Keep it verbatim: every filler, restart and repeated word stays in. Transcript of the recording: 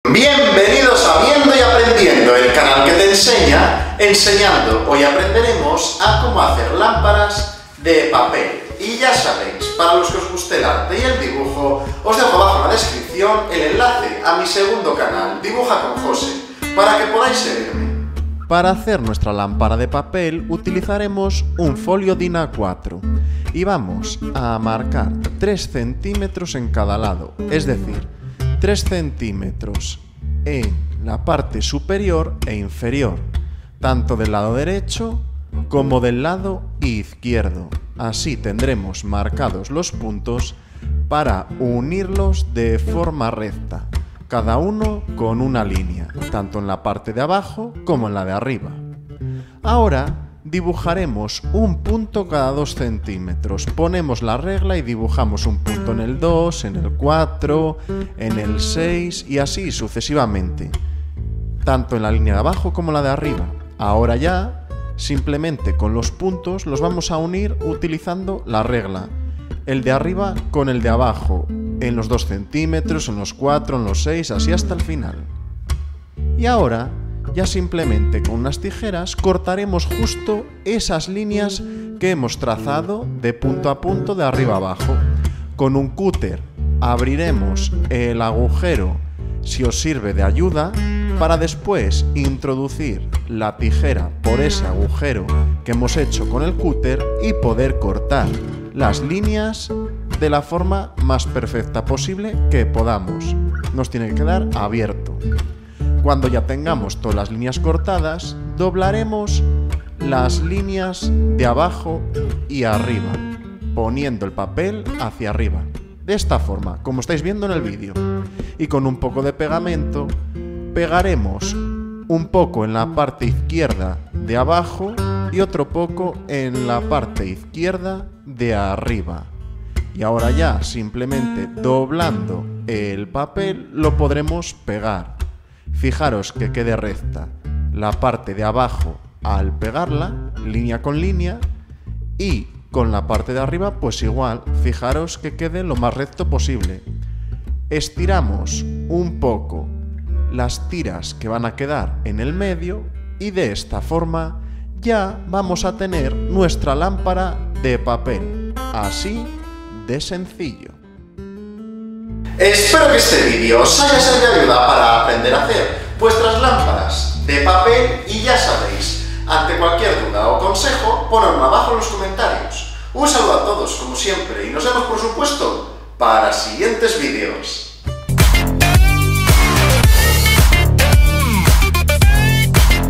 Bienvenidos a Viendo y Aprendiendo, el canal que te enseña, enseñando. Hoy aprenderemos a cómo hacer lámparas de papel. Y ya sabéis, para los que os guste el arte y el dibujo, os dejo abajo en la descripción el enlace a mi segundo canal, Dibuja con José, para que podáis seguirme. Para hacer nuestra lámpara de papel utilizaremos un folio DIN A cuatro y vamos a marcar tres centímetros en cada lado, es decir, tres centímetros en la parte superior e inferior, tanto del lado derecho como del lado izquierdo. Así tendremos marcados los puntos para unirlos de forma recta, cada uno con una línea, tanto en la parte de abajo como en la de arriba. Ahora dibujaremos un punto cada dos centímetros. Ponemos la regla y dibujamos un punto en el dos, en el cuatro, en el seis y así sucesivamente, tanto en la línea de abajo como en la de arriba. Ahora ya, simplemente con los puntos los vamos a unir utilizando la regla, el de arriba con el de abajo, en los dos centímetros, en los cuatro, en los seis, así hasta el final. Y ahora, ya simplemente con unas tijeras cortaremos justo esas líneas que hemos trazado de punto a punto de arriba a abajo. Con un cúter abriremos el agujero, si os sirve de ayuda, para después introducir la tijera por ese agujero que hemos hecho con el cúter y poder cortar las líneas de la forma más perfecta posible que podamos. Nos tiene que quedar abierto. Cuando ya tengamos todas las líneas cortadas, doblaremos las líneas de abajo y arriba, poniendo el papel hacia arriba, de esta forma, como estáis viendo en el vídeo. Y con un poco de pegamento, pegaremos un poco en la parte izquierda de abajo y otro poco en la parte izquierda de arriba. Y ahora ya, simplemente doblando el papel, lo podremos pegar. Fijaros que quede recta la parte de abajo al pegarla, línea con línea, y con la parte de arriba pues igual, fijaros que quede lo más recto posible. Estiramos un poco las tiras que van a quedar en el medio y de esta forma ya vamos a tener nuestra lámpara de papel, así de sencillo. Espero que este vídeo os haya servido de ayuda para aprender a hacer vuestras lámparas de papel y ya sabéis, ante cualquier duda o consejo, ponedlo abajo en los comentarios. Un saludo a todos como siempre y nos vemos por supuesto para siguientes vídeos.